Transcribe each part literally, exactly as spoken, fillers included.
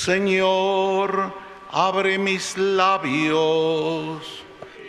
Señor, abre mis labios.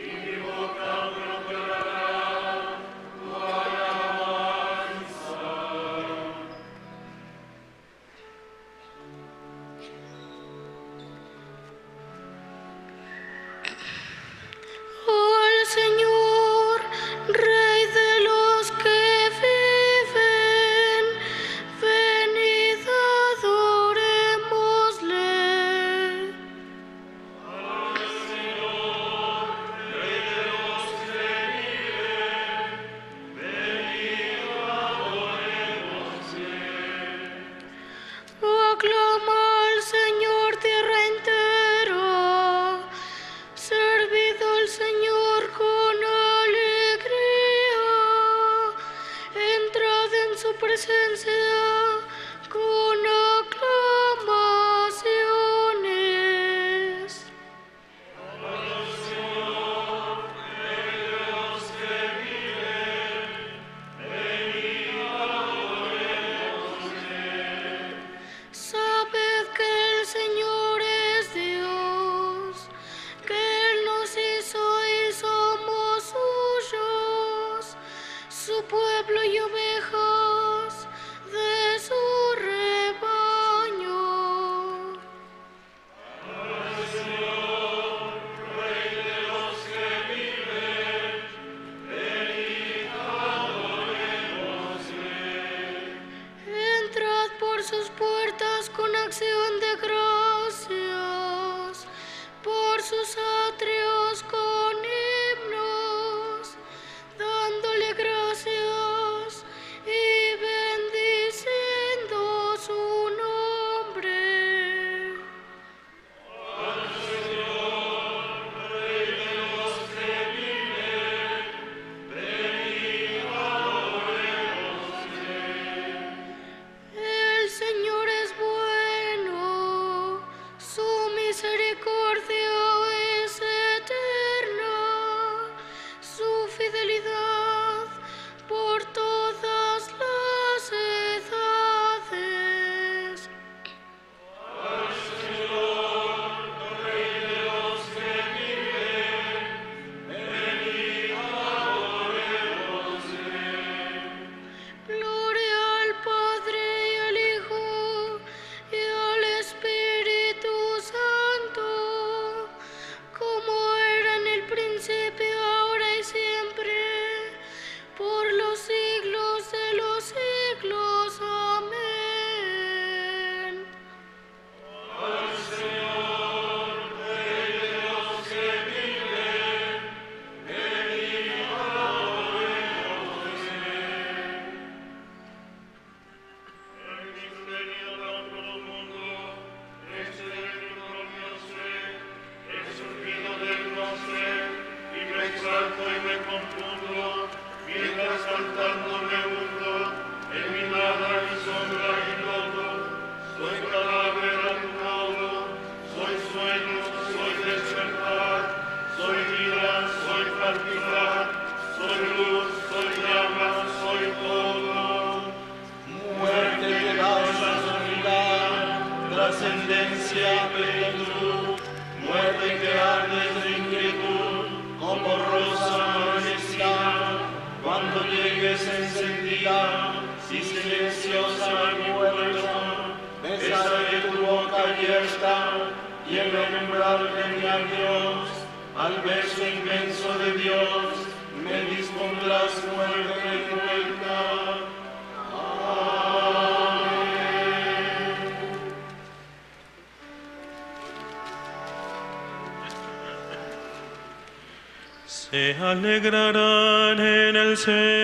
Se alegrarán en el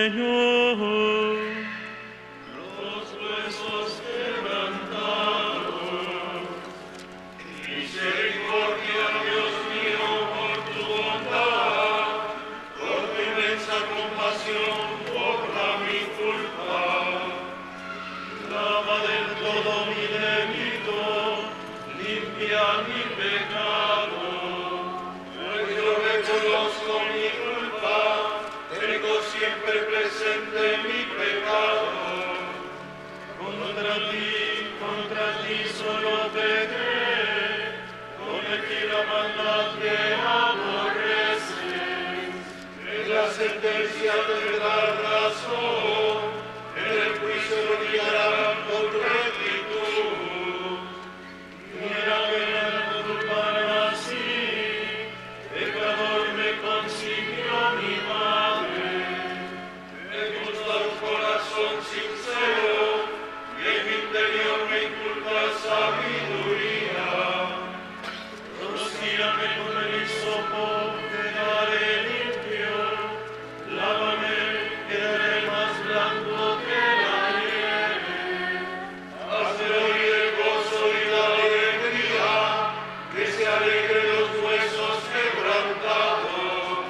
Señor los huesos quebrantados. Misericordia, Dios mío, por tu bondad, por tu inmensa compasión, borra mi culpa. Lava del todo mi delito, limpia mi pecado. Pues yo reconozco mi culpa, tengo siempre presente mi justicia tendrá razón, en el juicio brillará con rectitud. Mira que me culpan así, pecador me concibió mi madre. Me gusta un corazón sincero, y en mi interior me inculca sabiduría. Rocíame con el hisopo, quedaré limpio, lávame, quedaré más blanco que la nieve. Hazme oír el gozo y la alegría, que se alegren los huesos quebrantados.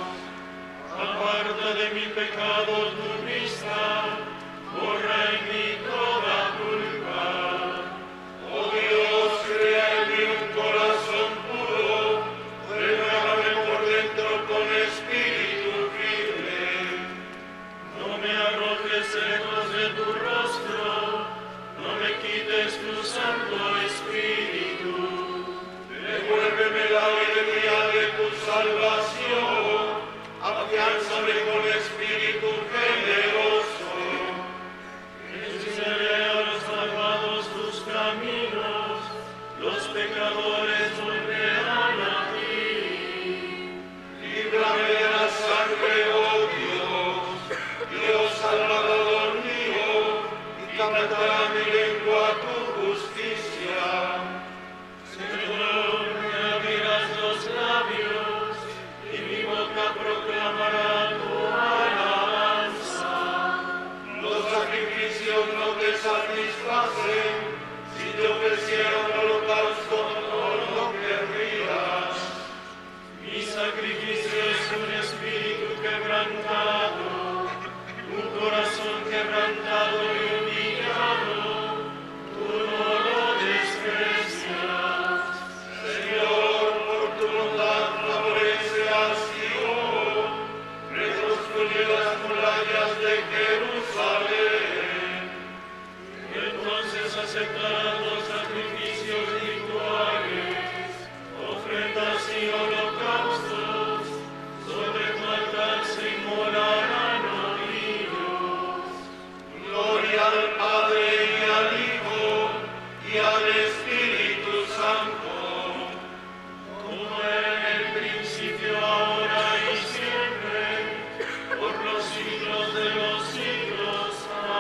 Aparta de mi pecado tu vista, borra en mí toda culpa. Oh Dios, crea en mí un corazón puro, renuévame por dentro con espíritu firme. No me arrojes lejos de tu rostro, no me quites tu santo espíritu. Devuélveme la alegría de tu salvación, afiánzame con espíritu generoso. Enseñaré a los malvados tus caminos, los pecadores volverán a ti. Líbrame de la sangre, oh Dios, Dios salvador mío, y cantará mi lengua tu justicia. Señor, me abrirás los labios, y mi boca proclamará tu alabanza. Los sacrificios no te satisfacen, si te ofreciera un holocausto no lo querrías. Mi sacrificio es un espíritu quebrantado, un corazón quebrantado y humillado, tú no lo desprecias. Señor, por tu bondad favorece a Sion, reconstruye las murallas de Jerusalén. Entonces aceptarás los sacrificios rituales, ofrendas y holocaustos, sobre tu altar se inmolarán novillos. Gloria al Padre y al Hijo y al Espíritu Santo, como era en el principio, ahora y siempre, por los siglos de los siglos.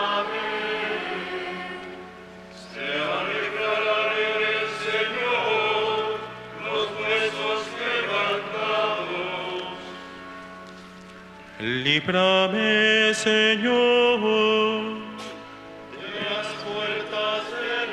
Amén. Se alegrarán en el Señor los huesos quebrantados. Líbrame, Señor, De las puertas del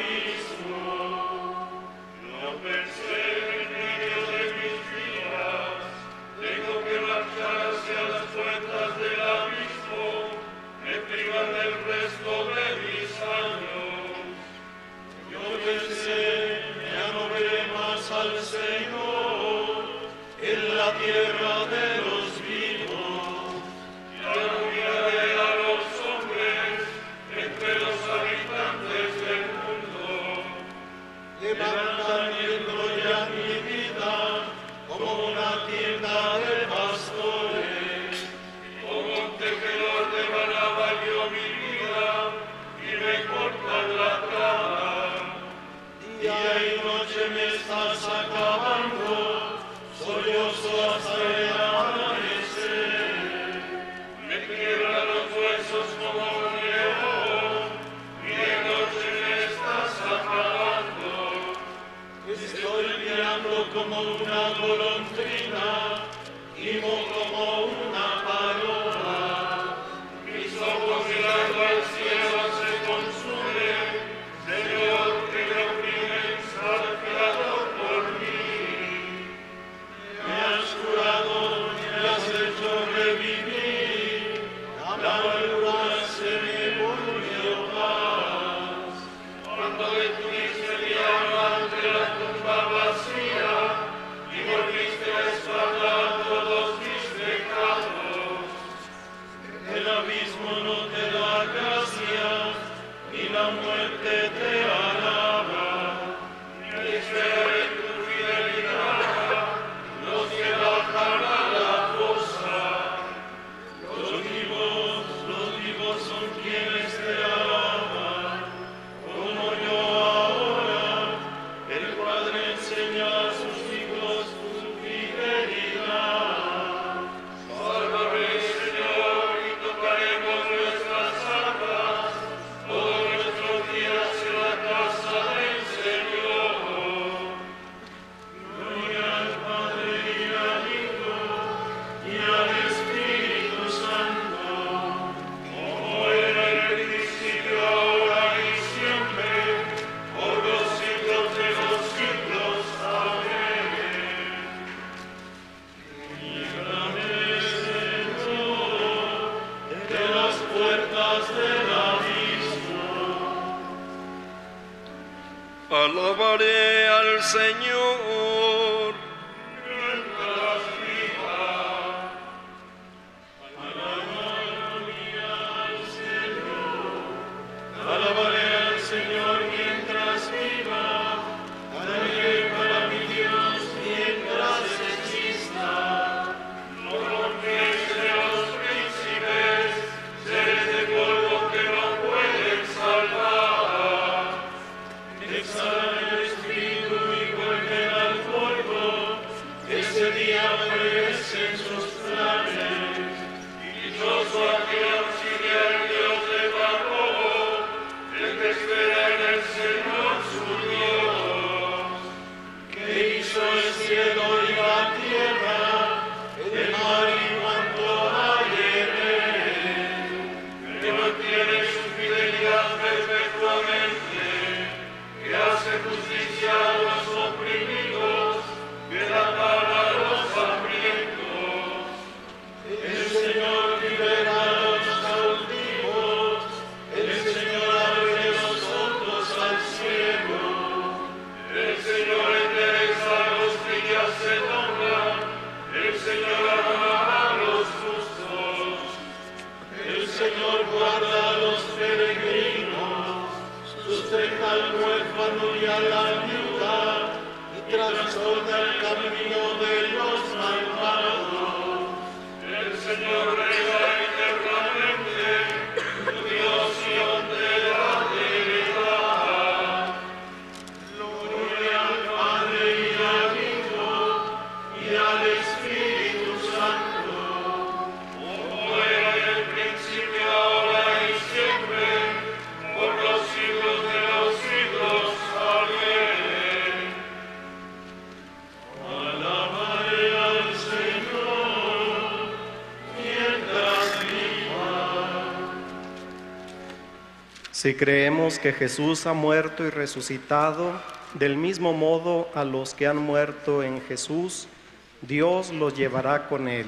abismo, no pensé en medio de mis días, tengo que marchar hacia las puertas del abismo, me privan del resto de mis años. Yo pensé, ya no veré más al Señor en la tierra de los vivos, ya no miraré a los hombres entre los habitantes del mundo. Levantan y enrollan mi vida como una tienda de pastores, como un tejedor de manaba yo mi vida y me cortan la cama. Día y noche me estás acabando, sollozo hasta el amanecer. Me quiebran los huesos como un león, y de noche me estás acabando. Estoy mirando como una golondrina, y como una paloma. Mis ojos mirando al cielo se consumen, Señor, que me oprimen, saciado por mí. Me has curado, me has hecho revivir, la amargura se me volvió paz. Cuando detuviste mi alma ante la tumba vacía, y volviste a espalda todos mis pecados. El abismo no te da gracia, ni la muerte te alaba. Esperaré tu fidelidad, los que bajan a la fosa. Los quienes te aman, como yo ahora. El Padre enseña a sus hijos tu fidelidad. Sálvame, Señor, y tocaremos nuestras armas, todos nuestros días en la casa del Señor. Gloria al Padre y al Hijo y al Espíritu Santo, como era en el principio, ahora y siempre, por los siglos de los siglos. Amén. Líbrame, Señor, de las puertas del abismo. Alabaré al Señor. Mientras viva, alabaré al Señor mientras viva, cantaré para mi Dios mientras exista. No rompéis de los príncipes, seres de polvo que no pueden salvar. Exhalan el espíritu y vuelven al polvo, ese día perecen sus planes. Dichoso aquel auxiliar Dios de Jacob, el que espera en el Señor su Dios, que hizo el cielo y la tierra, el mar y cuanto hay en él, que mantiene su fidelidad perpetuamente, que hace justicia a los oprimidos, que da pan a los hambrientos. El Señor libera a los cautivos, el Señor abre los ojos al ciego, el Señor endereza a los que ya se doblan, el Señor ama a los justos, el Señor guarda a los peregrinos, sustenta al huérfano y a la viuda, y trastorna el camino de los malvados. El Señor reina eternamente, tu Dios Sión de la heredad. Gloria al Padre y al Hijo y al Espíritu Santo, como era en el principio, ahora y siempre, por los siglos de los siglos. Amén. Alabaré al Señor mientras viva. Si creemos que Jesús ha muerto y resucitado, del mismo modo a los que han muerto en Jesús, Dios los llevará con él.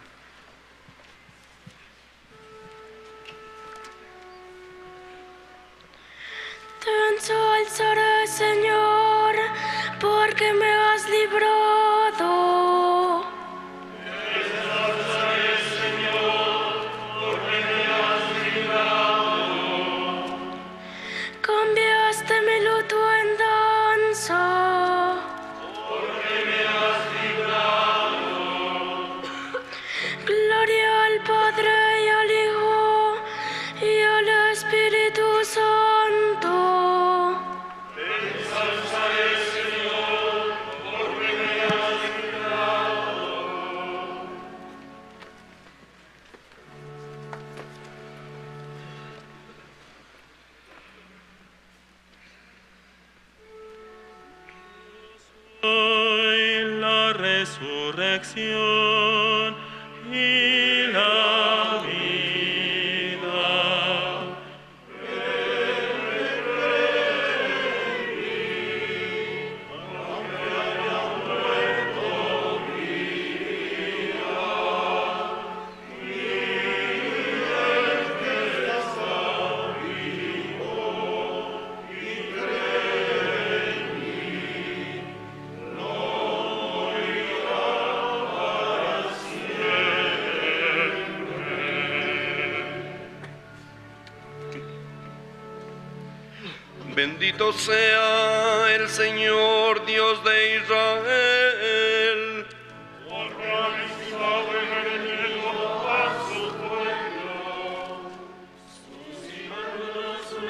Te ensalzaré, Señor, porque me has librado. Exaltaré, Señor, porque me has librado. Cambiaste mi luto en danza. Porque me has librado. Gloria al Padre y al Hijo y al Espíritu Santo. Exaltaré, Señor, porque me has librado. Soy la resurrección y la vida. Bendito sea el Señor Dios de Israel, Porque ha visitado y redimido a su pueblo. Sus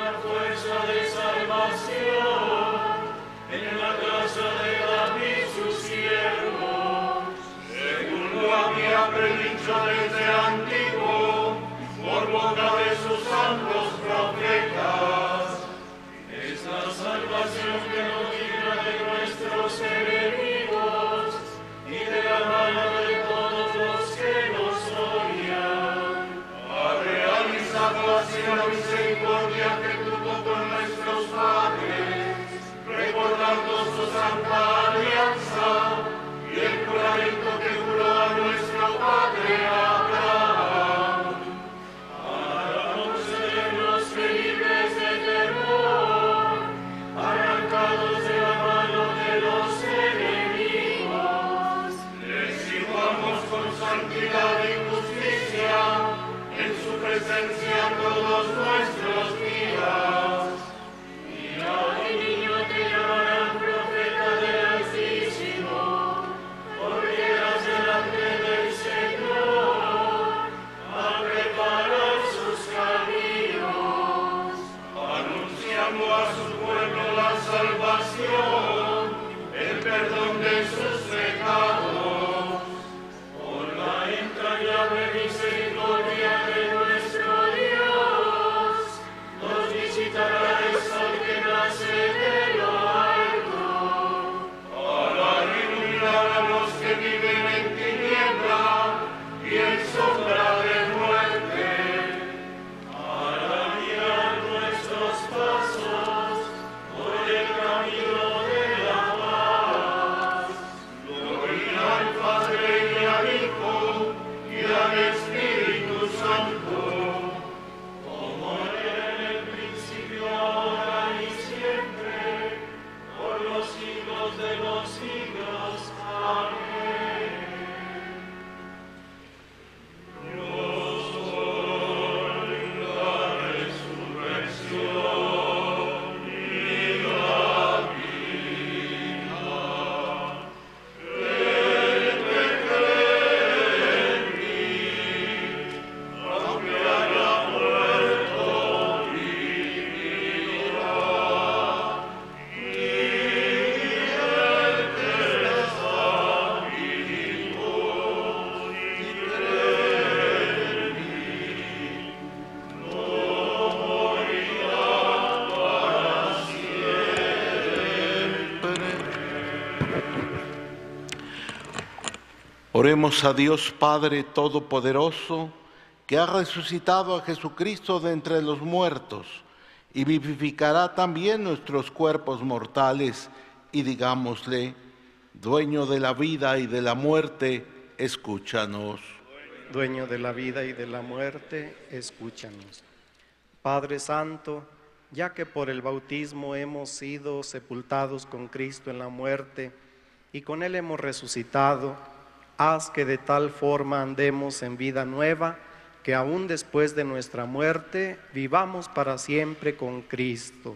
Oremos a Dios Padre Todopoderoso, que ha resucitado a Jesucristo de entre los muertos y vivificará también nuestros cuerpos mortales, y digámosle: dueño de la vida y de la muerte, escúchanos. Dueño de la vida y de la muerte, escúchanos. Padre Santo, ya que por el bautismo hemos sido sepultados con Cristo en la muerte y con Él hemos resucitado, haz que de tal forma andemos en vida nueva, que aún después de nuestra muerte vivamos para siempre con Cristo.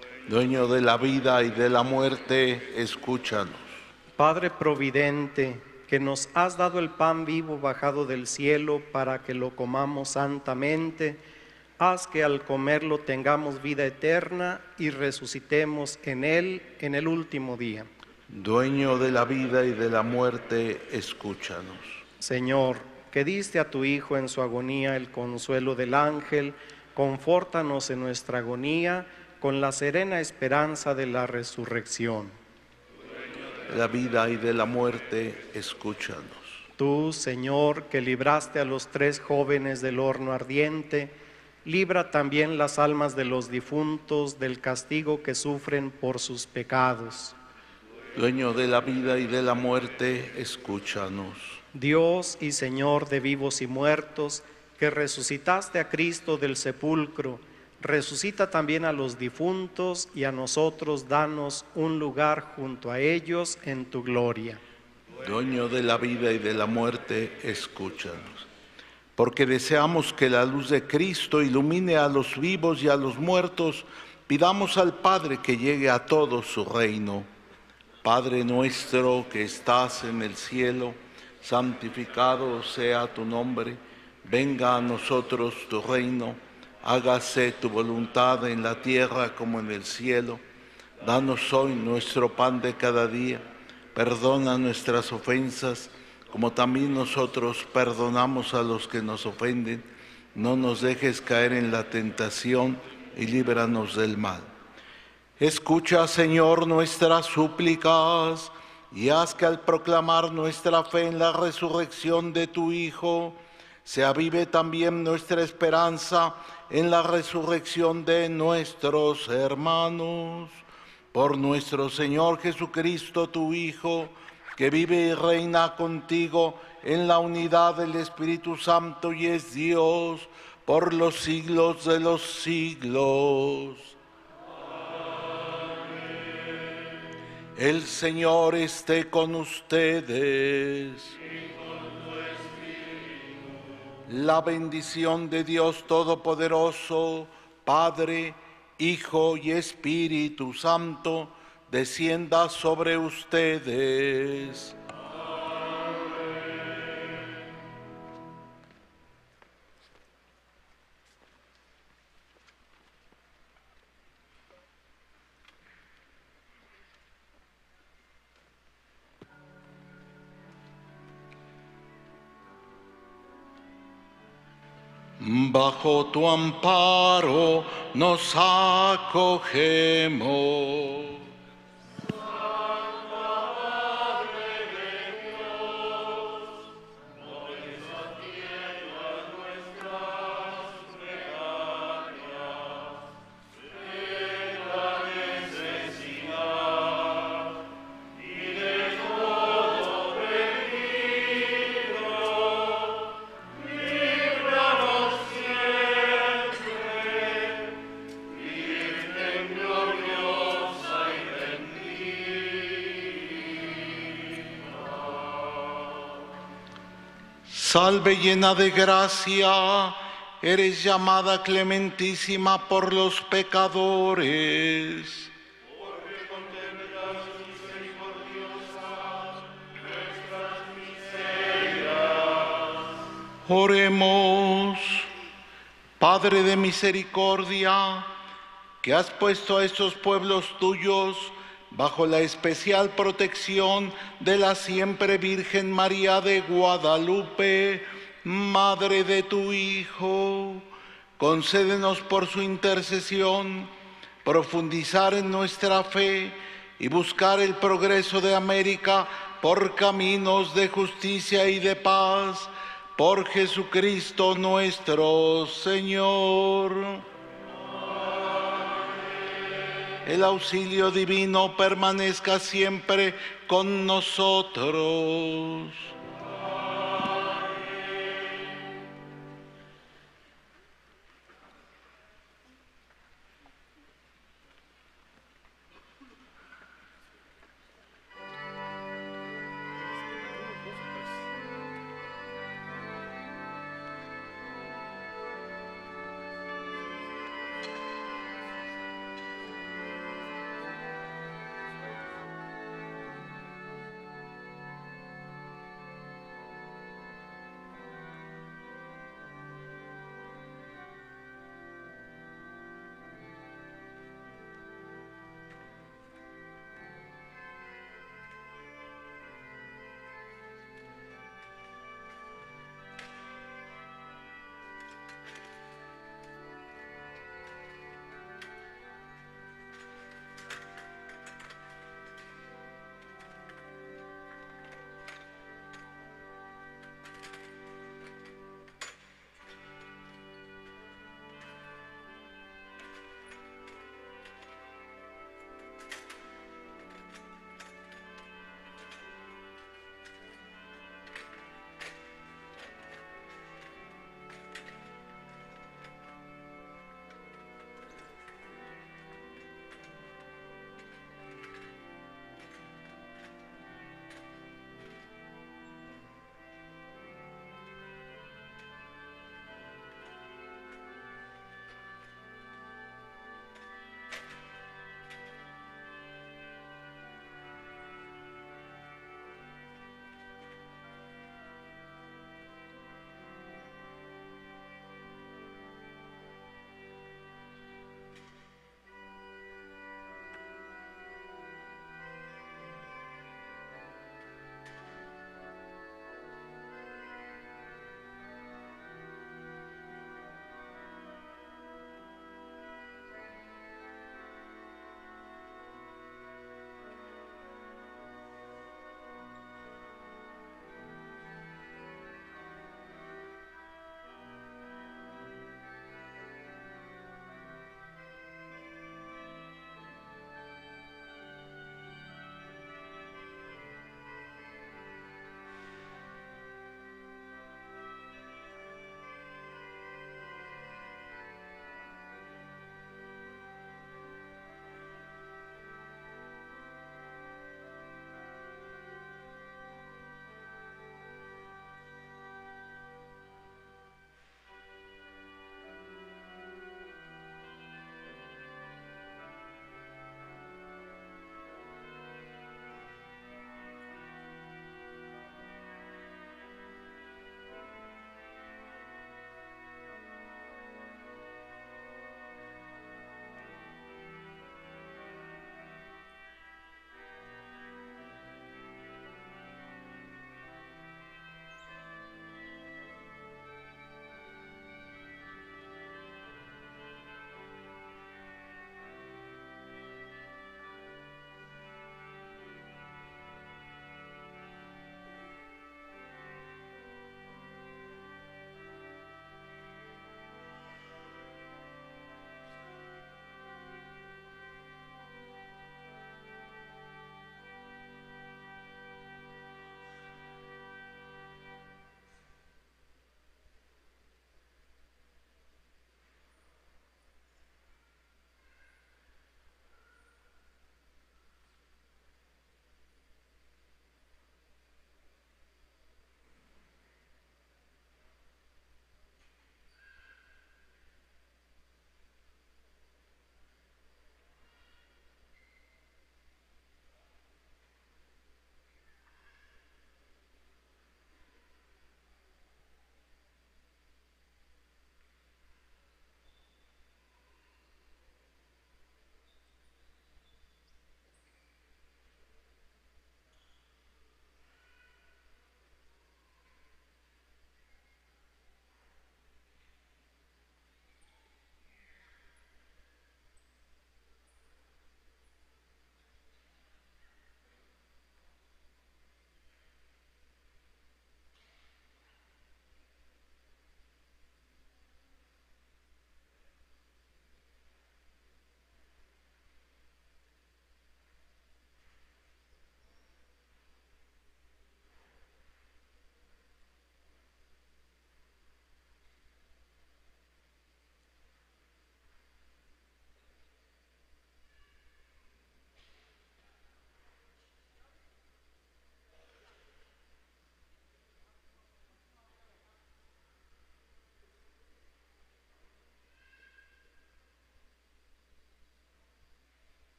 Dueño de la vida y de la muerte, escúchanos. Padre providente, que nos has dado el pan vivo bajado del cielo para que lo comamos santamente, haz que al comerlo tengamos vida eterna y resucitemos en él en el último día. Dueño de la vida y de la muerte, escúchanos. Señor, que diste a tu Hijo en su agonía el consuelo del ángel, confórtanos en nuestra agonía con la serena esperanza de la resurrección. De la vida y de la muerte, escúchanos. Tú, Señor, que libraste a los tres jóvenes del horno ardiente, libra también las almas de los difuntos del castigo que sufren por sus pecados. Dueño de la vida y de la muerte, escúchanos. Dios y Señor de vivos y muertos, que resucitaste a Cristo del sepulcro, resucita también a los difuntos y a nosotros danos un lugar junto a ellos en tu gloria. Dueño de la vida y de la muerte, escúchanos. Porque deseamos que la luz de Cristo ilumine a los vivos y a los muertos, pidamos al Padre que llegue a todos su reino. Padre nuestro que estás en el cielo, santificado sea tu nombre, venga a nosotros tu reino, hágase tu voluntad en la tierra como en el cielo. Danos hoy nuestro pan de cada día. Perdona nuestras ofensas, como también nosotros perdonamos a los que nos ofenden. No nos dejes caer en la tentación y líbranos del mal. Escucha, Señor, nuestras súplicas y haz que al proclamar nuestra fe en la resurrección de tu Hijo, se avive también nuestra esperanza en la resurrección de nuestros hermanos. Por nuestro Señor Jesucristo, tu Hijo, que vive y reina contigo en la unidad del Espíritu Santo y es Dios por los siglos de los siglos. Amén. El Señor esté con ustedes. Y con tu espíritu. La bendición de Dios Todopoderoso, Padre, Hijo y Espíritu Santo, descienda sobre ustedes. Bajo tu amparo nos acogemos. Salve llena de gracia, eres llamada clementísima por los pecadores. Porque contemplas misericordiosas nuestras miserias. Oremos. Padre de misericordia, que has puesto a estos pueblos tuyos bajo la especial protección de la siempre Virgen María de Guadalupe, Madre de tu Hijo, concédenos por su intercesión profundizar en nuestra fe y buscar el progreso de América por caminos de justicia y de paz, por Jesucristo nuestro Señor. El auxilio divino permanezca siempre con nosotros.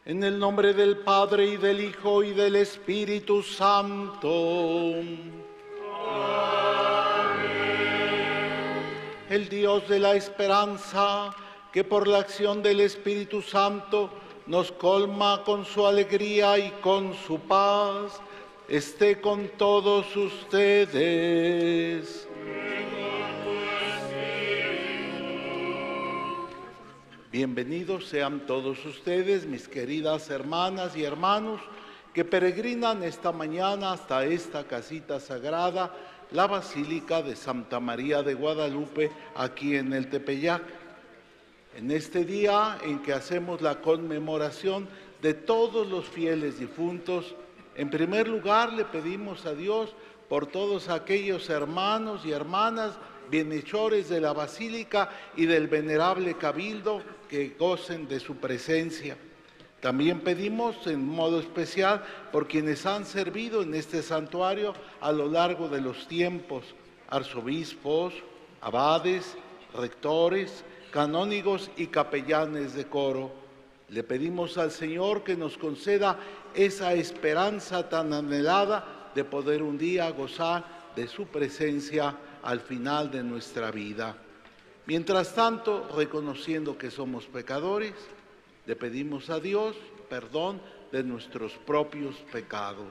En el nombre del Padre, y del Hijo, y del Espíritu Santo. El Dios de la esperanza, que por la acción del Espíritu Santo nos colma con su alegría y con su paz, esté con todos ustedes. Bienvenidos sean todos ustedes, mis queridas hermanas y hermanos, que peregrinan esta mañana hasta esta casita sagrada, la Basílica de Santa María de Guadalupe, aquí en el Tepeyac. En este día en que hacemos la conmemoración de todos los fieles difuntos, en primer lugar le pedimos a Dios por todos aquellos hermanos y hermanas bienhechores de la Basílica y del venerable Cabildo que gocen de su presencia. También pedimos en modo especial por quienes han servido en este santuario a lo largo de los tiempos: arzobispos, abades, rectores, canónigos y capellanes de coro. Le pedimos al Señor que nos conceda esa esperanza tan anhelada de poder un día gozar de su presencia al final de nuestra vida. Mientras tanto, reconociendo que somos pecadores, le pedimos a Dios perdón de nuestros propios pecados.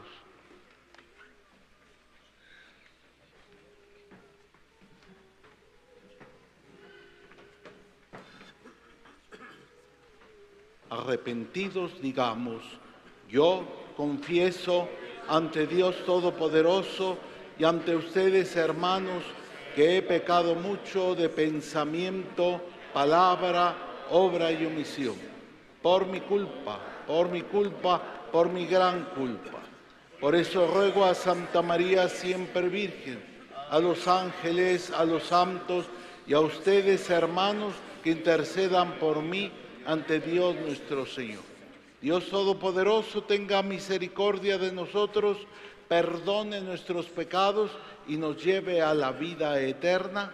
Arrepentidos digamos: yo confieso ante Dios Todopoderoso y ante ustedes, hermanos, que he pecado mucho de pensamiento, palabra, obra y omisión. Por mi culpa, por mi culpa, por mi gran culpa. Por eso ruego a Santa María siempre Virgen, a los ángeles, a los santos y a ustedes, hermanos, que intercedan por mí ante Dios nuestro Señor. Dios Todopoderoso tenga misericordia de nosotros, perdone nuestros pecados y nos lleve a la vida eterna.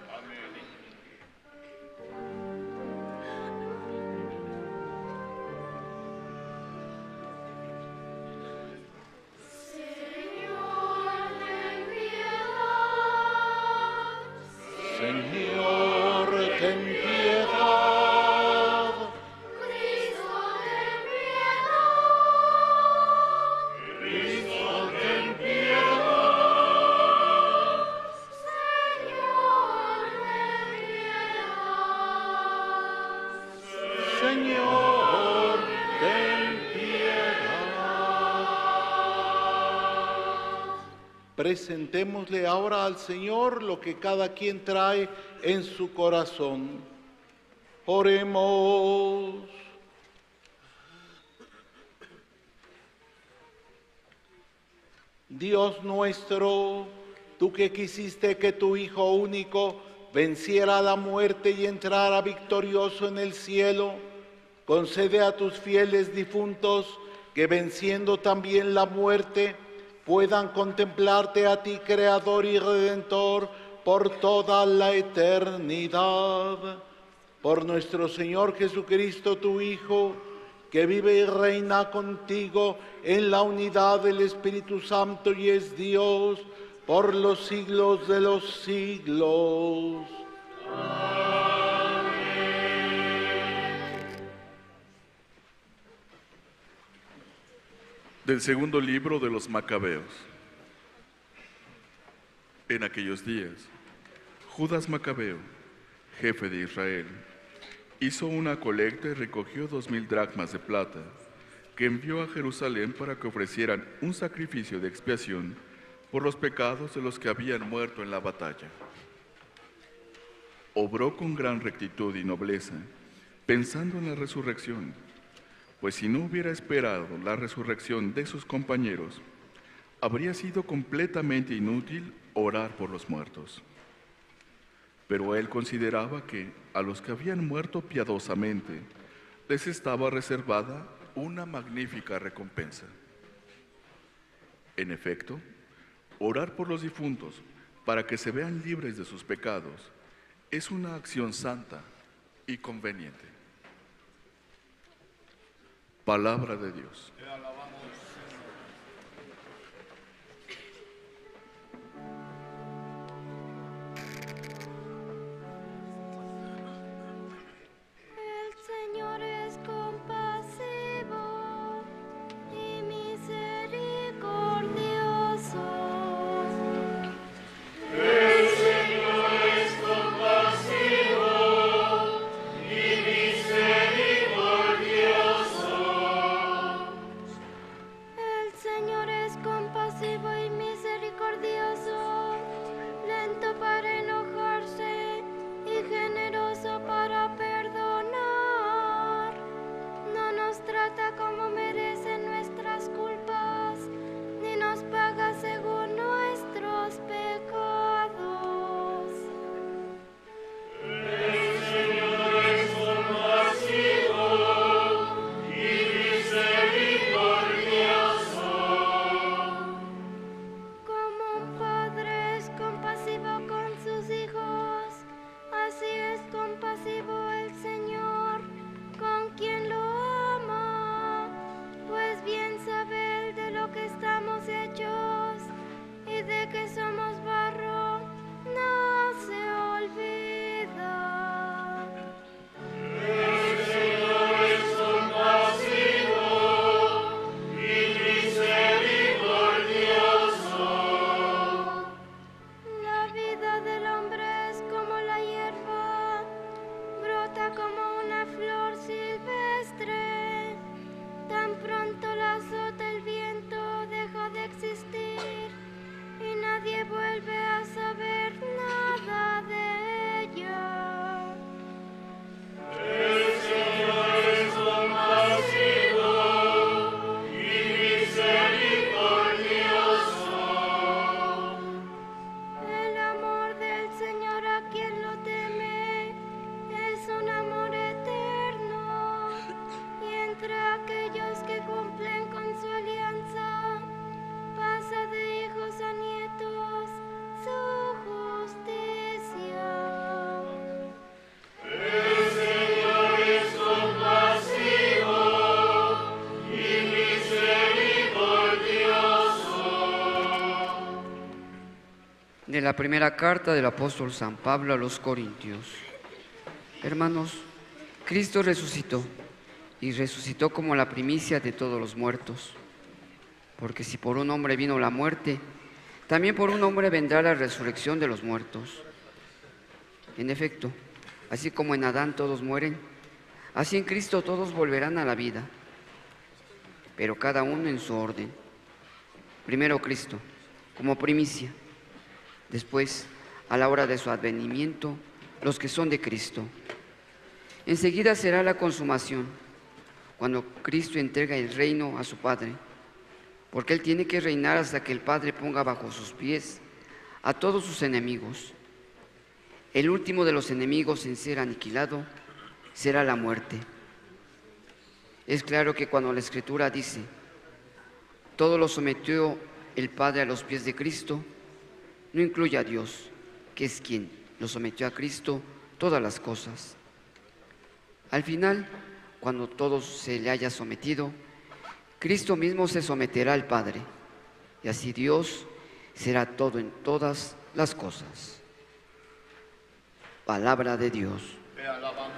Señor, ten piedad. Cristo, ten piedad. Cristo, ten piedad. Señor, ten piedad. Presentémosle ahora al Señor lo que cada quien trae en su corazón. Oremos. Dios nuestro, tú que quisiste que tu Hijo único venciera la muerte y entrara victorioso en el cielo, concede a tus fieles difuntos que, venciendo también la muerte, puedan contemplarte a ti, Creador y Redentor, por toda la eternidad. Por nuestro Señor Jesucristo, tu Hijo, que vive y reina contigo en la unidad del Espíritu Santo y es Dios por los siglos de los siglos. Del segundo libro de los Macabeos. En aquellos días, Judas Macabeo, jefe de Israel, hizo una colecta y recogió dos mil dracmas de plata, que envió a Jerusalén para que ofrecieran un sacrificio de expiación por los pecados de los que habían muerto en la batalla. Obró con gran rectitud y nobleza, pensando en la resurrección, pues si no hubiera esperado la resurrección de sus compañeros, habría sido completamente inútil orar por los muertos. Pero él consideraba que a los que habían muerto piadosamente les estaba reservada una magnífica recompensa. En efecto, orar por los difuntos para que se vean libres de sus pecados es una acción santa y conveniente. Palabra de Dios. El Señor es compasivo y misericordioso. El Señor es compasivo y misericordioso. El Señor es compasivo y misericordioso, lento para enojarse y generoso para perdonar. No nos trata como merecen nuestras culpas, ni nos paga según nuestros pecados. El Señor es compasivo y misericordioso. Como un padre es compasivo con sus hijos, así es compasivo el Señor con quien lo ama, pues bien sabe Él de lo que estamos hechos y de que somos barro, no se olvida. El Señor es compasivo y misericordioso. La vida del hombre es como la hierba, brota como una flor silvestre. Tan pronto la azota el viento, deja de existir y nadie vuelve a saber nada de ella. El Señor es compasivo y misericordioso. El amor del Señor a quien lo teme es un amor eterno, y entre aquellos que cumplen con su alianza pasa de hijos a nietos su justicia. El Señor es compasivo y misericordioso. De la primera carta del apóstol San Pablo a los Corintios. Hermanos, Cristo resucitó, y resucitó como la primicia de todos los muertos. Porque si por un hombre vino la muerte, también por un hombre vendrá la resurrección de los muertos. En efecto, así como en Adán todos mueren, así en Cristo todos volverán a la vida, pero cada uno en su orden. Primero Cristo, como primicia. Después, a la hora de su advenimiento, los que son de Cristo. Enseguida será la consumación, cuando Cristo entrega el reino a su Padre, porque Él tiene que reinar hasta que el Padre ponga bajo sus pies a todos sus enemigos. El último de los enemigos en ser aniquilado será la muerte. Es claro que cuando la Escritura dice, todo lo sometió el Padre a los pies de Cristo, no incluye a Dios, que es quien lo sometió a Cristo todas las cosas. Al final, cuando todo se le haya sometido, Cristo mismo se someterá al Padre, y así Dios será todo en todas las cosas. Palabra de Dios. Te alabamos.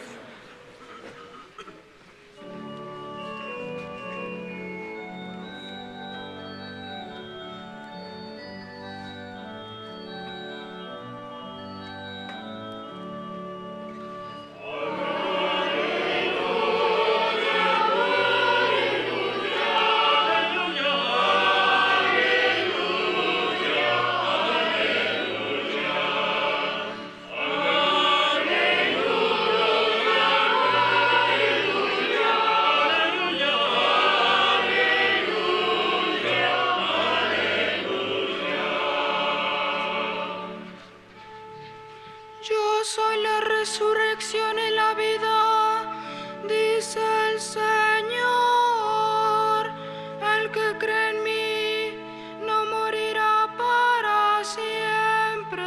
Yo soy la resurrección y la vida, dice el Señor. El que cree en mí no morirá para siempre.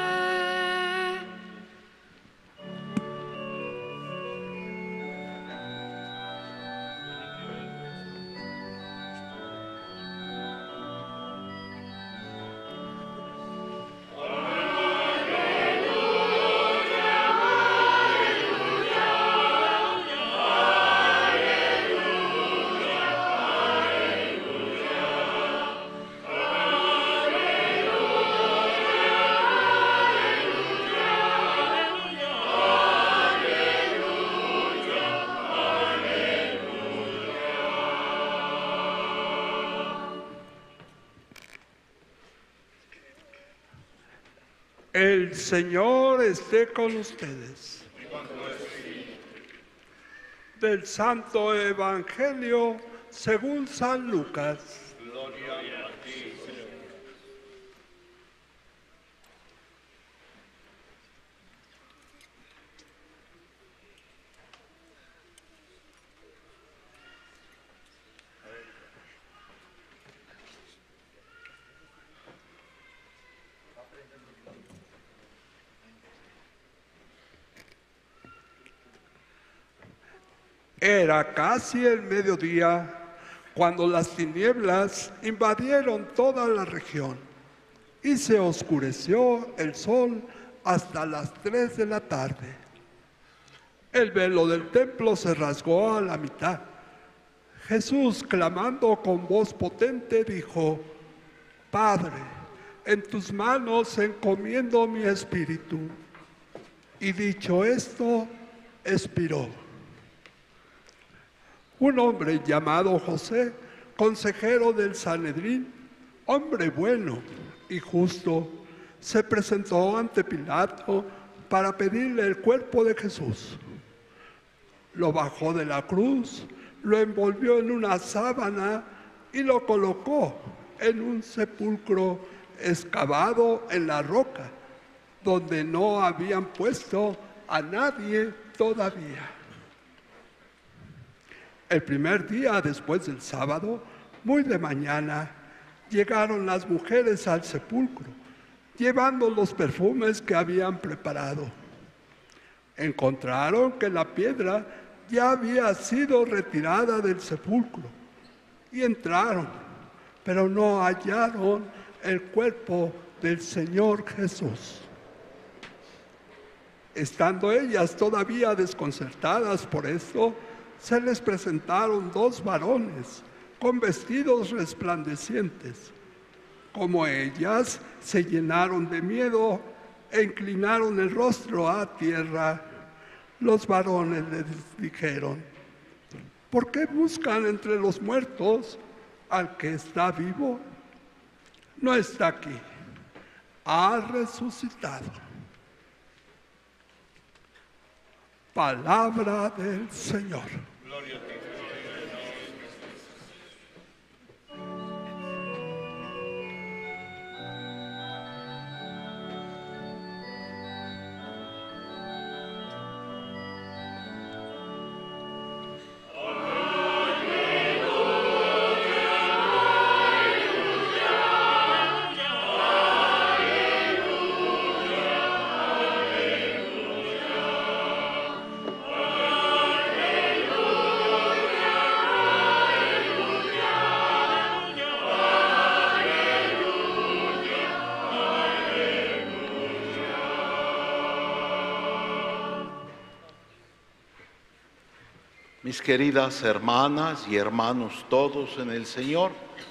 El Señor esté con ustedes. Del Santo Evangelio según San Lucas. Gloria a ti, Señor. Era casi el mediodía cuando las tinieblas invadieron toda la región y se oscureció el sol hasta las tres de la tarde. El velo del templo se rasgó a la mitad. Jesús, clamando con voz potente, dijo: Padre, en tus manos encomiendo mi espíritu. Y dicho esto, expiró. Un hombre llamado José, consejero del Sanedrín, hombre bueno y justo, se presentó ante Pilato para pedirle el cuerpo de Jesús. Lo bajó de la cruz, lo envolvió en una sábana y lo colocó en un sepulcro excavado en la roca, donde no habían puesto a nadie todavía. El primer día después del sábado, muy de mañana, llegaron las mujeres al sepulcro, llevando los perfumes que habían preparado. Encontraron que la piedra ya había sido retirada del sepulcro y entraron, pero no hallaron el cuerpo del Señor Jesús. Estando ellas todavía desconcertadas por esto, se les presentaron dos varones con vestidos resplandecientes. Como ellas se llenaron de miedo e inclinaron el rostro a tierra, los varones les dijeron: ¿por qué buscan entre los muertos al que está vivo? No está aquí, ha resucitado. Palabra del Señor. Gloria a ti. Mis queridas hermanas y hermanos todos en el Señor,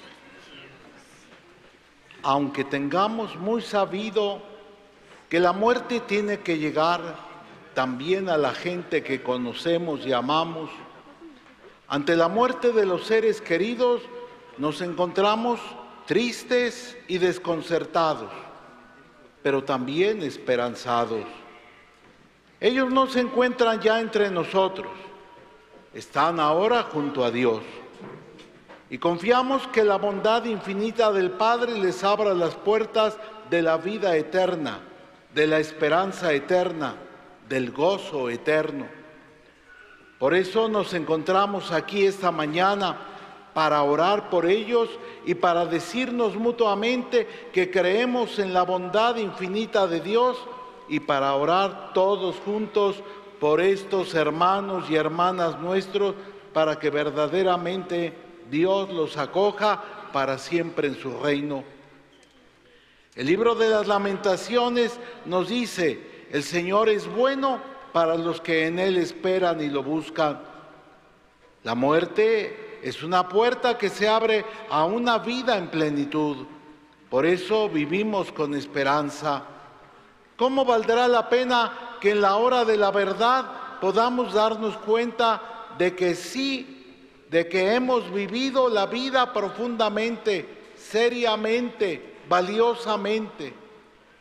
aunque tengamos muy sabido que la muerte tiene que llegar también a la gente que conocemos y amamos, ante la muerte de los seres queridos nos encontramos tristes y desconcertados, pero también esperanzados. Ellos no se encuentran ya entre nosotros, están ahora junto a Dios. Y confiamos que la bondad infinita del Padre les abra las puertas de la vida eterna, de la esperanza eterna, del gozo eterno. Por eso nos encontramos aquí esta mañana para orar por ellos y para decirnos mutuamente que creemos en la bondad infinita de Dios y para orar todos juntos por estos hermanos y hermanas nuestros, para que verdaderamente Dios los acoja para siempre en su reino. El libro de las Lamentaciones nos dice: el Señor es bueno para los que en Él esperan y lo buscan. La muerte es una puerta que se abre a una vida en plenitud. Por eso vivimos con esperanza. ¿Cómo valdrá la pena que en la hora de la verdad podamos darnos cuenta de que sí, de que hemos vivido la vida profundamente, seriamente, valiosamente?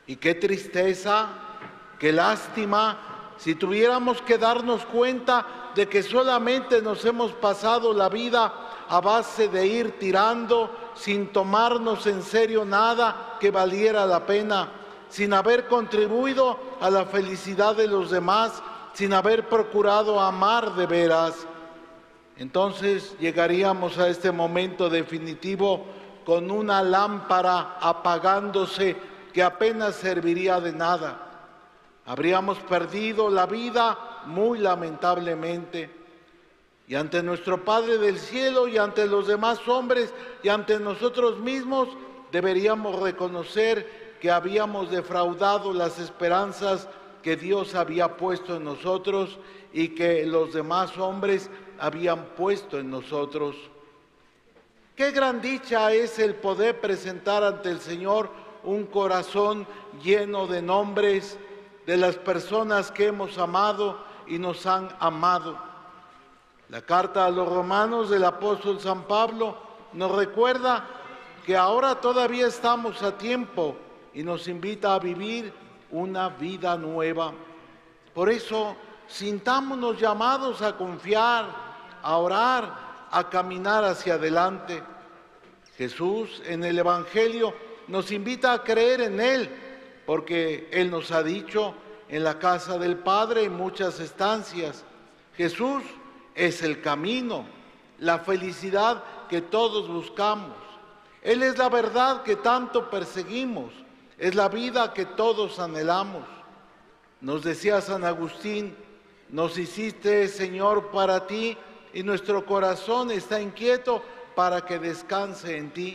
Y qué tristeza, qué lástima, si tuviéramos que darnos cuenta de que solamente nos hemos pasado la vida a base de ir tirando sin tomarnos en serio nada que valiera la pena, sin haber contribuido a la felicidad de los demás, sin haber procurado amar de veras. Entonces llegaríamos a este momento definitivo con una lámpara apagándose que apenas serviría de nada. Habríamos perdido la vida muy lamentablemente. Y ante nuestro Padre del Cielo y ante los demás hombres y ante nosotros mismos deberíamos reconocer que habíamos defraudado las esperanzas que Dios había puesto en nosotros y que los demás hombres habían puesto en nosotros. Qué gran dicha es el poder presentar ante el Señor un corazón lleno de nombres de las personas que hemos amado y nos han amado. La carta a los romanos del apóstol San Pablo nos recuerda que ahora todavía estamos a tiempo y nos invita a vivir una vida nueva. Por eso, sintámonos llamados a confiar, a orar, a caminar hacia adelante. Jesús en el Evangelio nos invita a creer en Él, porque Él nos ha dicho, en la casa del Padre hay muchas estancias. Jesús es el camino, la felicidad que todos buscamos. Él es la verdad que tanto perseguimos, es la vida que todos anhelamos. Nos decía San Agustín, nos hiciste, Señor, para ti, y nuestro corazón está inquieto para que descanse en ti.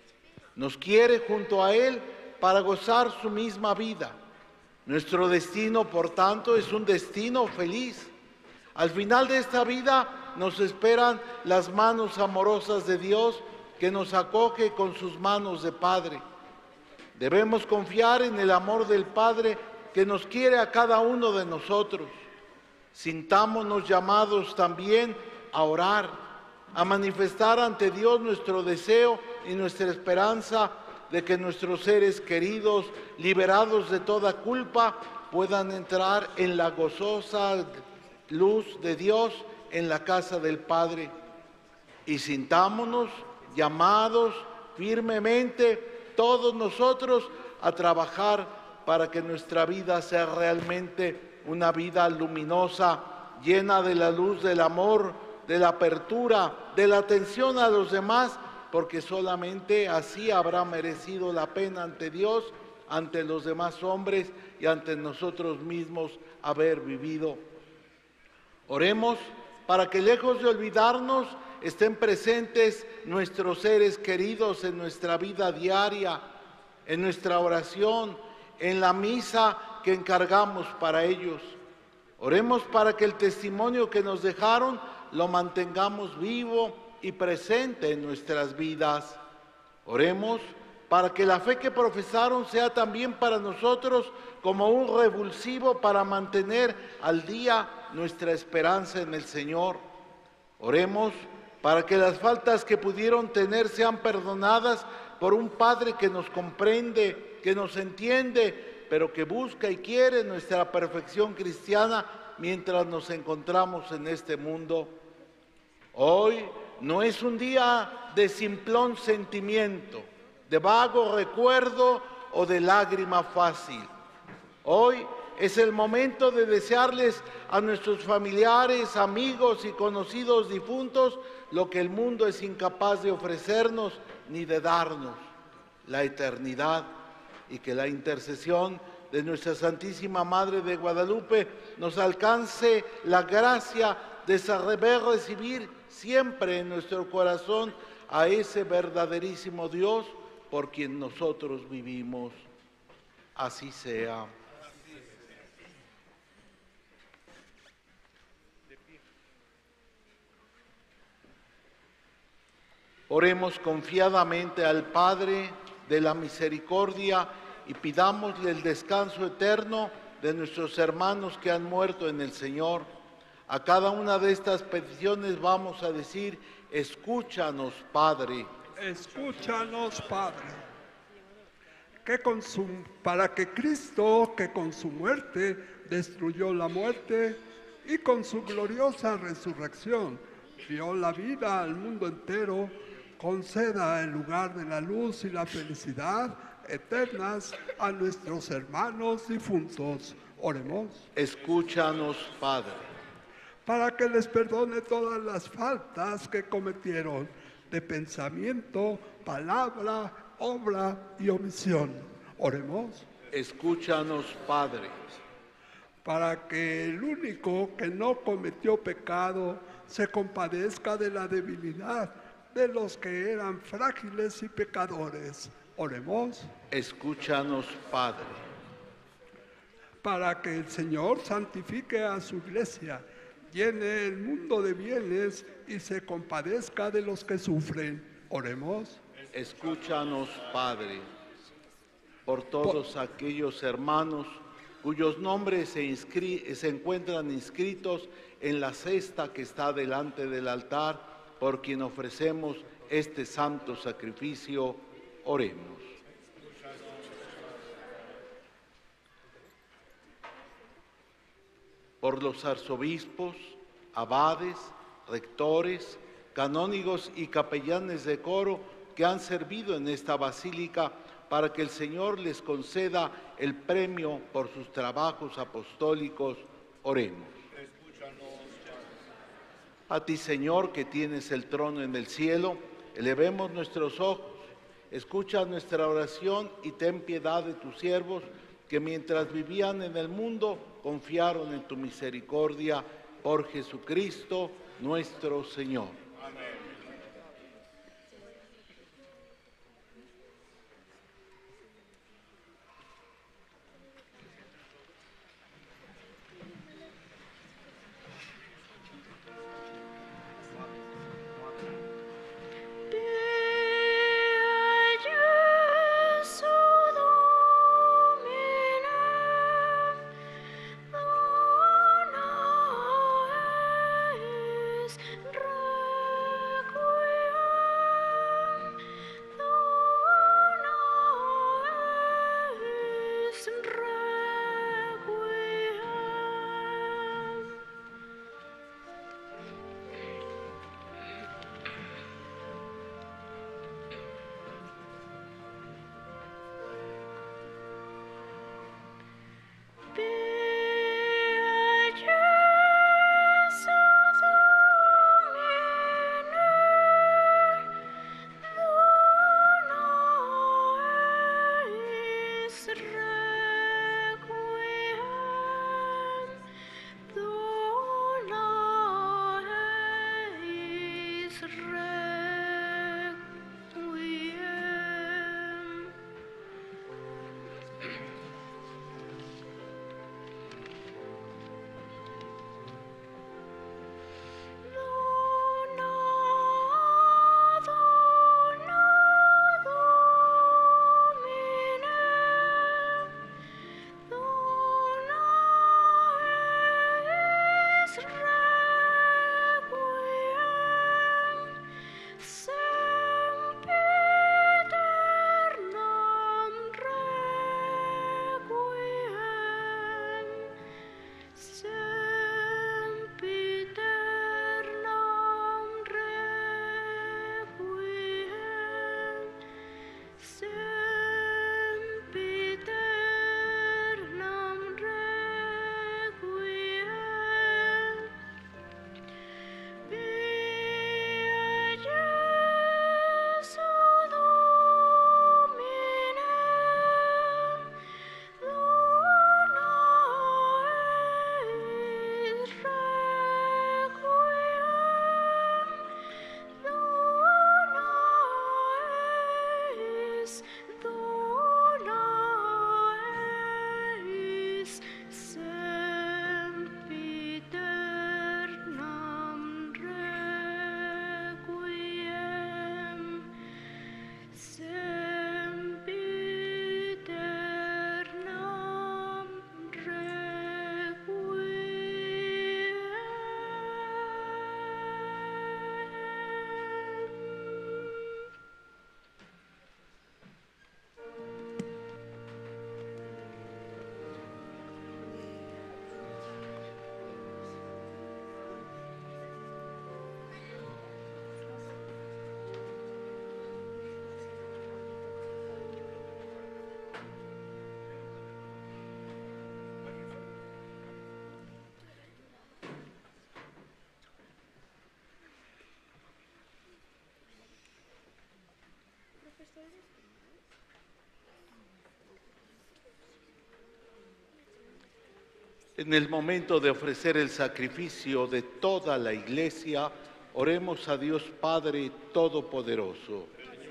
Nos quiere junto a Él para gozar su misma vida. Nuestro destino, por tanto, es un destino feliz. Al final de esta vida nos esperan las manos amorosas de Dios que nos acoge con sus manos de Padre. Debemos confiar en el amor del Padre que nos quiere a cada uno de nosotros. Sintámonos llamados también a orar, a manifestar ante Dios nuestro deseo y nuestra esperanza de que nuestros seres queridos, liberados de toda culpa, puedan entrar en la gozosa luz de Dios en la casa del Padre. Y sintámonos llamados firmemente todos nosotros a trabajar para que nuestra vida sea realmente una vida luminosa, llena de la luz del amor, de la apertura, de la atención a los demás, porque solamente así habrá merecido la pena ante Dios, ante los demás hombres y ante nosotros mismos haber vivido. Oremos para que, lejos de olvidarnos, estén presentes nuestros seres queridos en nuestra vida diaria, en nuestra oración, en la misa que encargamos para ellos. Oremos para que el testimonio que nos dejaron lo mantengamos vivo y presente en nuestras vidas. Oremos para que la fe que profesaron sea también para nosotros como un revulsivo para mantener al día nuestra esperanza en el Señor. Oremos para que las faltas que pudieron tener sean perdonadas por un Padre que nos comprende, que nos entiende, pero que busca y quiere nuestra perfección cristiana mientras nos encontramos en este mundo. Hoy no es un día de simplón sentimiento, de vago recuerdo o de lágrima fácil. Hoy es el momento de desearles a nuestros familiares, amigos y conocidos difuntos lo que el mundo es incapaz de ofrecernos ni de darnos, la eternidad, y que la intercesión de nuestra Santísima Madre de Guadalupe nos alcance la gracia de saber recibir siempre en nuestro corazón a ese verdaderísimo Dios por quien nosotros vivimos. Así sea. Oremos confiadamente al Padre de la misericordia y pidámosle el descanso eterno de nuestros hermanos que han muerto en el Señor. A cada una de estas peticiones vamos a decir: escúchanos, Padre. Escúchanos, Padre. que con su, para que Cristo, que con su muerte destruyó la muerte y con su gloriosa resurrección dio la vida al mundo entero, conceda el lugar de la luz y la felicidad eternas a nuestros hermanos difuntos. Oremos. Escúchanos, Padre. Para que les perdone todas las faltas que cometieron de pensamiento, palabra, obra y omisión. Oremos. Escúchanos, Padre. Para que el único que no cometió pecado se compadezca de la debilidad de los que eran frágiles y pecadores. Oremos. Escúchanos, Padre. Para que el Señor santifique a su iglesia, llene el mundo de bienes y se compadezca de los que sufren. Oremos. Escúchanos, Padre, por todos por... aquellos hermanos cuyos nombres se, inscri... se encuentran inscritos en la cesta que está delante del altar, por quien ofrecemos este santo sacrificio. Oremos. Por los arzobispos, abades, rectores, canónigos y capellanes de coro que han servido en esta basílica, para que el Señor les conceda el premio por sus trabajos apostólicos. Oremos. A ti, Señor, que tienes el trono en el cielo, elevemos nuestros ojos, escucha nuestra oración y ten piedad de tus siervos, que mientras vivían en el mundo confiaron en tu misericordia, por Jesucristo nuestro Señor. Amén. Dona es En el momento de ofrecer el sacrificio de toda la Iglesia, oremos a Dios Padre Todopoderoso.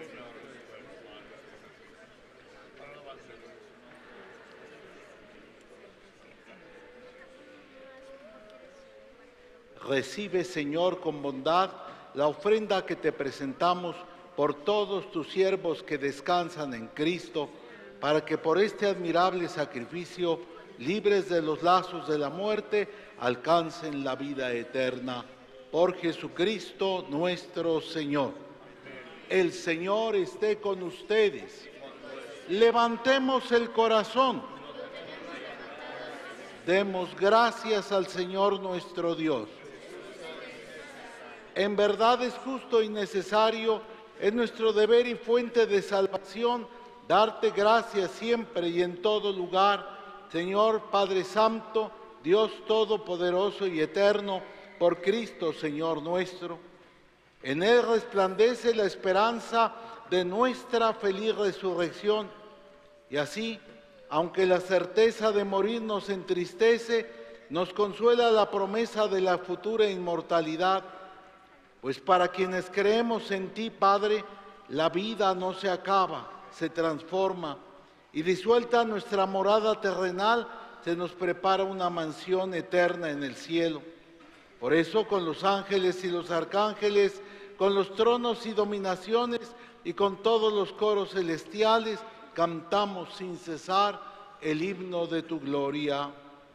Recibe, Señor, con bondad la ofrenda que te presentamos por todos tus siervos que descansan en Cristo, para que por este admirable sacrificio, libres de los lazos de la muerte, alcancen la vida eterna. Por Jesucristo nuestro Señor. El Señor esté con ustedes. Levantemos el corazón. Demos gracias al Señor nuestro Dios. En verdad es justo y necesario, es nuestro deber y fuente de salvación, darte gracias siempre y en todo lugar, Señor Padre Santo, Dios Todopoderoso y Eterno, por Cristo Señor nuestro. En Él resplandece la esperanza de nuestra feliz resurrección. Y así, aunque la certeza de morir nos entristece, nos consuela la promesa de la futura inmortalidad. Pues para quienes creemos en ti, Padre, la vida no se acaba, se transforma, y disuelta nuestra morada terrenal, se nos prepara una mansión eterna en el cielo. Por eso, con los ángeles y los arcángeles, con los tronos y dominaciones, y con todos los coros celestiales, cantamos sin cesar el himno de tu gloria.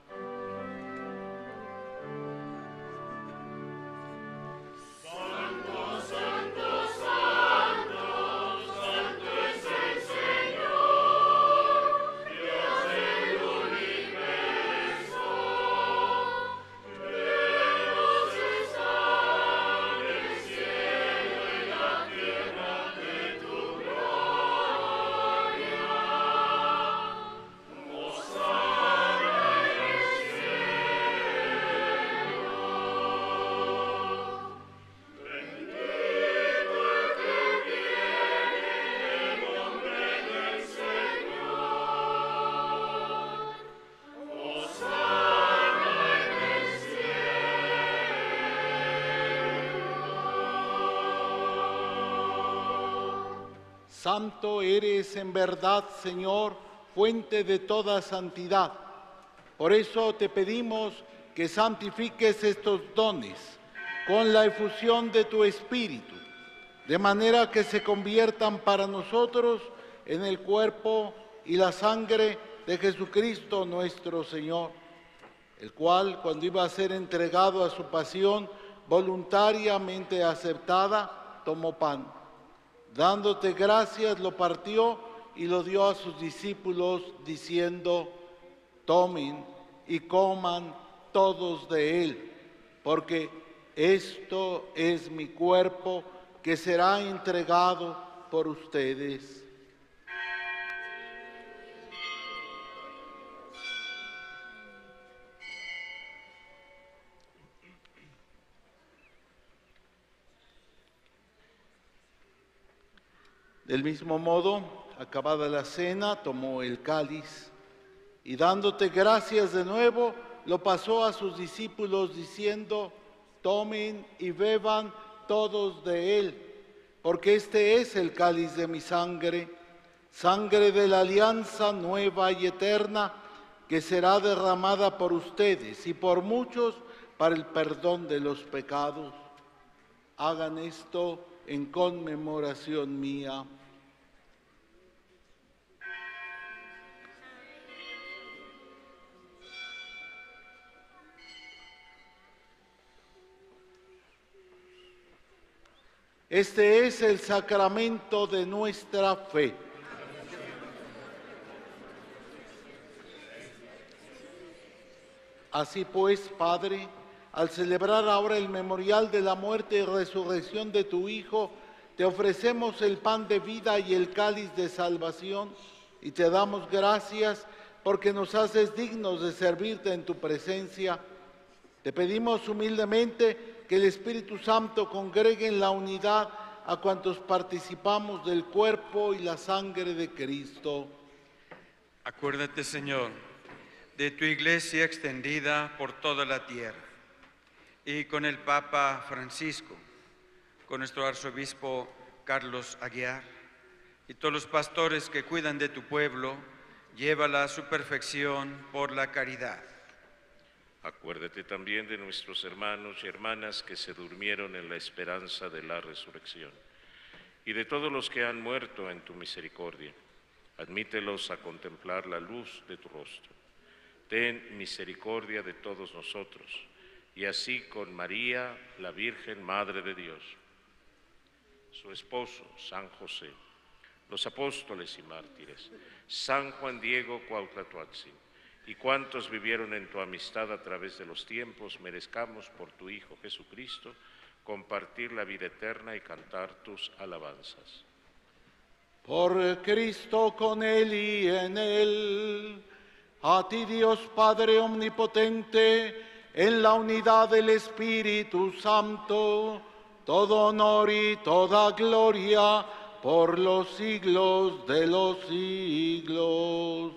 Santo eres en verdad, Señor, fuente de toda santidad. Por eso te pedimos que santifiques estos dones con la efusión de tu Espíritu, de manera que se conviertan para nosotros en el cuerpo y la sangre de Jesucristo nuestro Señor, el cual, cuando iba a ser entregado a su pasión voluntariamente aceptada, tomó pan. Dándote gracias, lo partió y lo dio a sus discípulos, diciendo: tomen y coman todos de él, porque esto es mi cuerpo que será entregado por ustedes. Del mismo modo, acabada la cena, tomó el cáliz y dándote gracias de nuevo, lo pasó a sus discípulos diciendo: tomen y beban todos de él, porque este es el cáliz de mi sangre, sangre de la alianza nueva y eterna, que será derramada por ustedes y por muchos para el perdón de los pecados. Hagan esto en conmemoración mía. Este es el sacramento de nuestra fe. Así pues, Padre, al celebrar ahora el memorial de la muerte y resurrección de tu Hijo, te ofrecemos el pan de vida y el cáliz de salvación, y te damos gracias porque nos haces dignos de servirte en tu presencia. Te pedimos humildemente que el Espíritu Santo congregue en la unidad a cuantos participamos del cuerpo y la sangre de Cristo. Acuérdate, Señor, de tu iglesia extendida por toda la tierra, y con el Papa Francisco, con nuestro arzobispo Carlos Aguiar, y todos los pastores que cuidan de tu pueblo, llévala a su perfección por la caridad. Acuérdate también de nuestros hermanos y hermanas que se durmieron en la esperanza de la resurrección, y de todos los que han muerto en tu misericordia. Admítelos a contemplar la luz de tu rostro. Ten misericordia de todos nosotros, y así con María, la Virgen Madre de Dios, su esposo, San José, los apóstoles y mártires, San Juan Diego Cuauhtlatoatzin, y cuantos vivieron en tu amistad a través de los tiempos, merezcamos por tu Hijo Jesucristo compartir la vida eterna y cantar tus alabanzas. Por Cristo, con Él y en Él, a ti Dios Padre Omnipotente, en la unidad del Espíritu Santo, todo honor y toda gloria por los siglos de los siglos.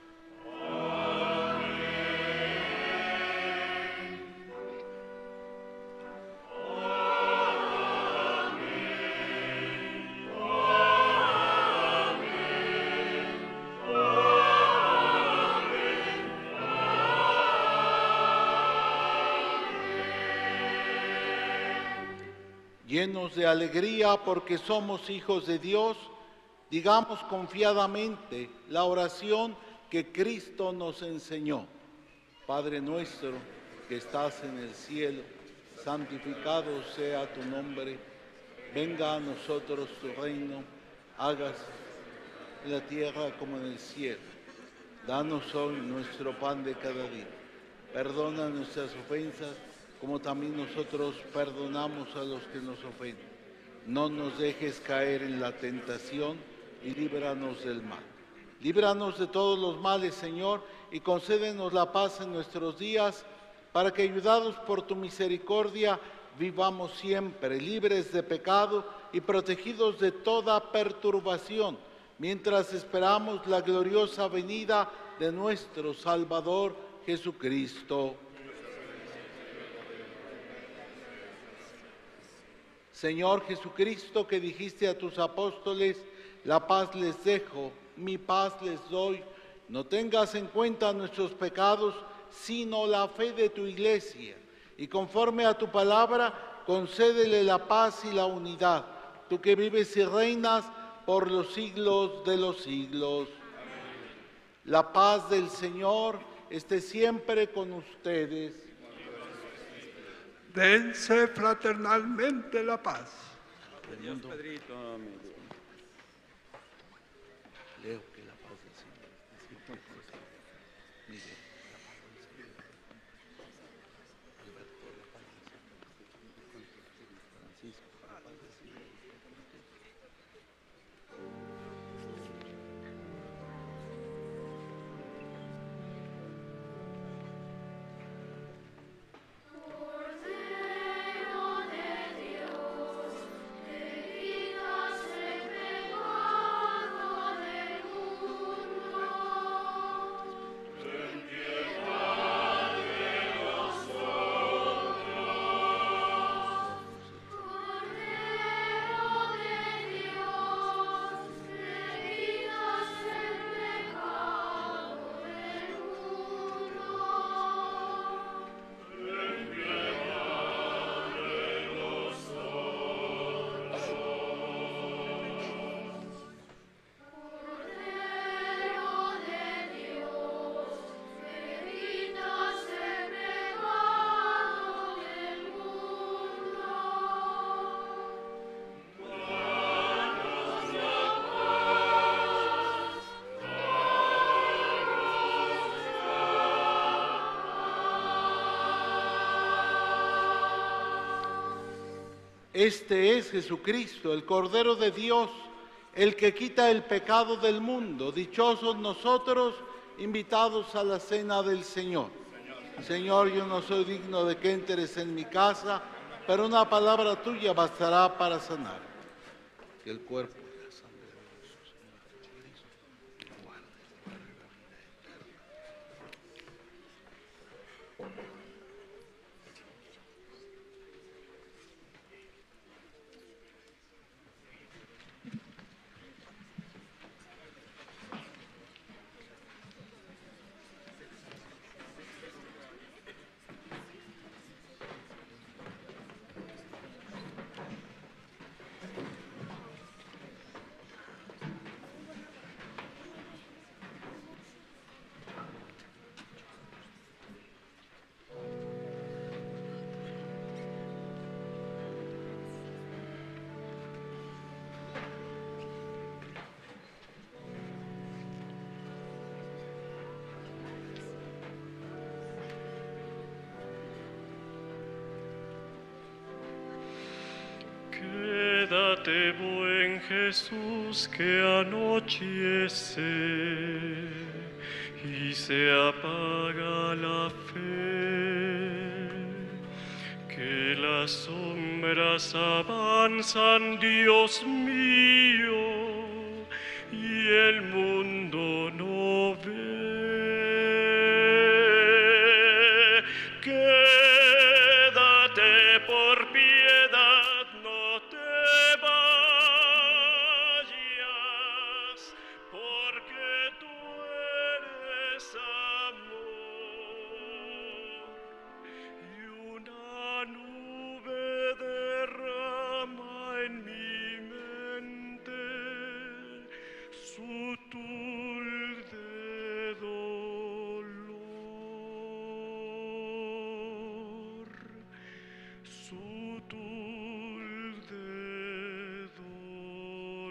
Llenos de alegría porque somos hijos de Dios, digamos confiadamente la oración que Cristo nos enseñó. Padre nuestro que estás en el cielo, santificado sea tu nombre, venga a nosotros tu reino, hágase en la tierra como en el cielo. Danos hoy nuestro pan de cada día, perdona nuestras ofensas, como también nosotros perdonamos a los que nos ofenden. No nos dejes caer en la tentación y líbranos del mal. Líbranos de todos los males, Señor, y concédenos la paz en nuestros días, para que, ayudados por tu misericordia, vivamos siempre libres de pecado y protegidos de toda perturbación, mientras esperamos la gloriosa venida de nuestro Salvador Jesucristo. Señor Jesucristo, que dijiste a tus apóstoles, la paz les dejo, mi paz les doy, no tengas en cuenta nuestros pecados, sino la fe de tu iglesia, y conforme a tu palabra, concédele la paz y la unidad, tú que vives y reinas por los siglos de los siglos. La paz del Señor esté siempre con ustedes. Dense fraternalmente la paz. Dios, Pedrito, amén. Leo que la paz del Señor esté siempre con ustedes. Miguel, la paz del Señor. Alberto, la paz del Señor. Francisco, la paz del Señor. Este es Jesucristo, el Cordero de Dios, el que quita el pecado del mundo. Dichosos nosotros, invitados a la cena del Señor. Señor, yo no soy digno de que entres en mi casa, pero una palabra tuya bastará para sanar. Que el cuerpo y la sangre de nuestro Señor Jesucristo guarde para la vida eterna. Quédate, buen Jesús, que anochece y se apaga la fe, que las sombras avanzan, Dios mío, y el mundo no ve. Quédate por piedad, no te vayas, porque tú eres amor, y una nube derrama en mi mente su tul de dolor, su tul de dolor.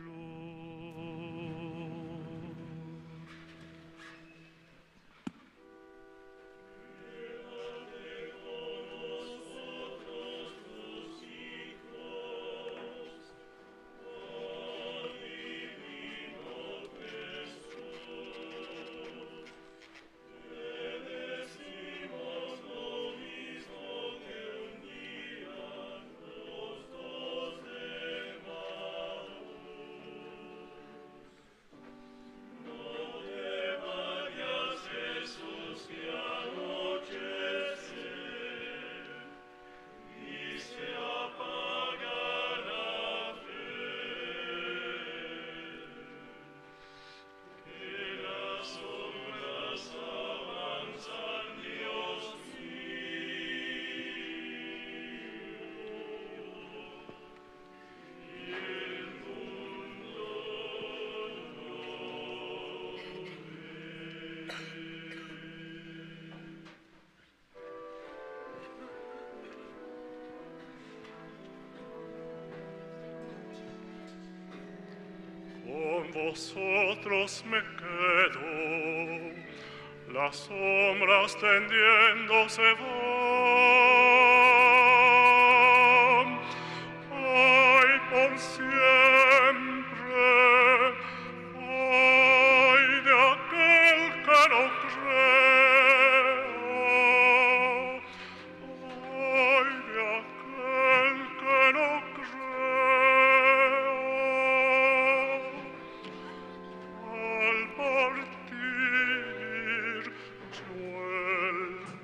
Con vosotros me quedo, las sombras tendiéndose van. Ay, por siempre, ay, de aquel que no crea, ay, de aquel que no al partir yo el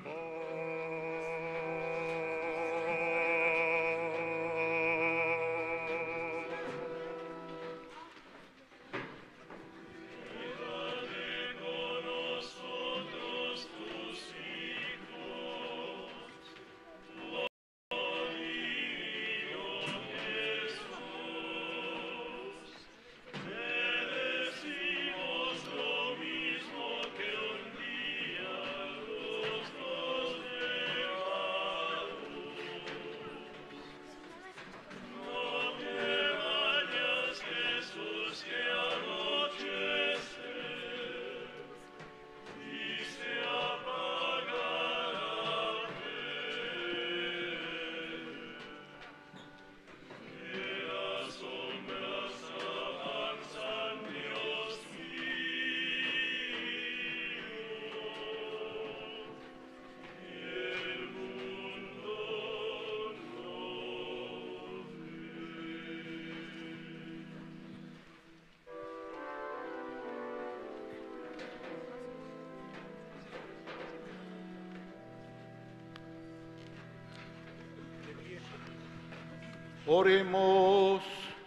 Oremos.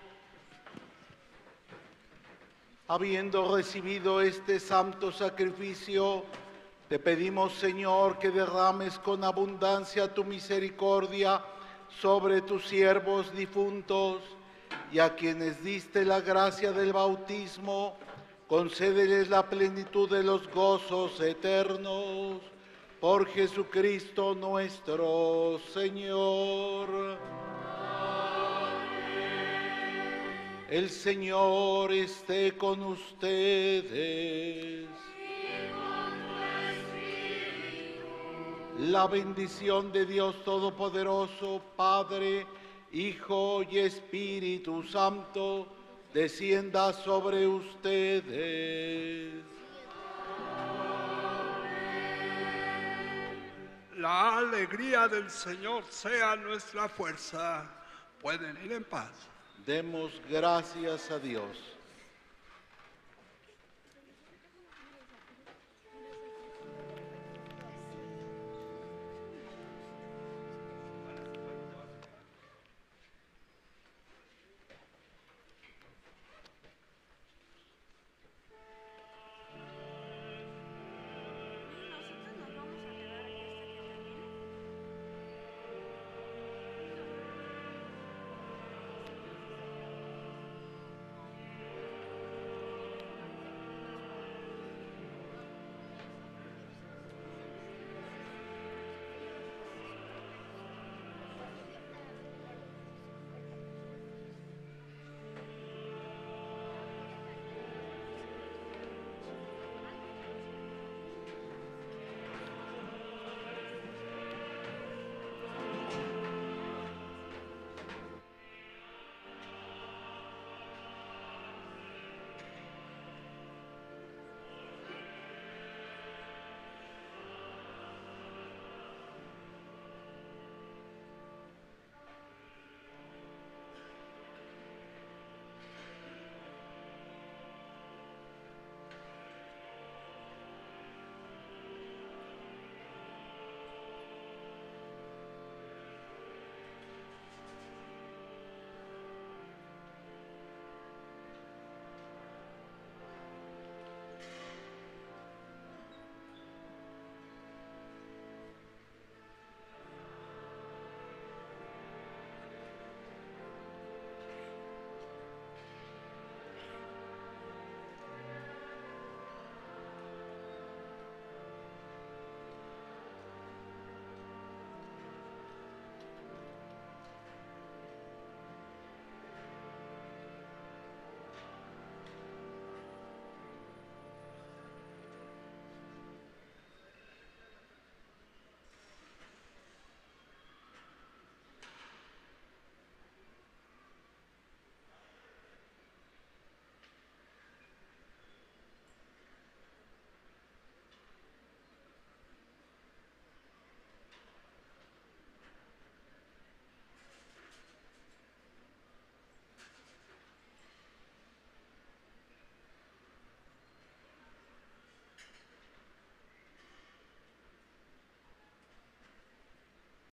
Habiendo recibido este santo sacrificio, te pedimos, Señor, que derrames con abundancia tu misericordia sobre tus siervos difuntos y a quienes diste la gracia del bautismo, concédeles la plenitud de los gozos eternos. Por Jesucristo nuestro Señor. El Señor esté con ustedes. La bendición de Dios Todopoderoso, Padre, Hijo y Espíritu Santo, descienda sobre ustedes. La alegría del Señor sea nuestra fuerza. Pueden ir en paz. Demos gracias a Dios.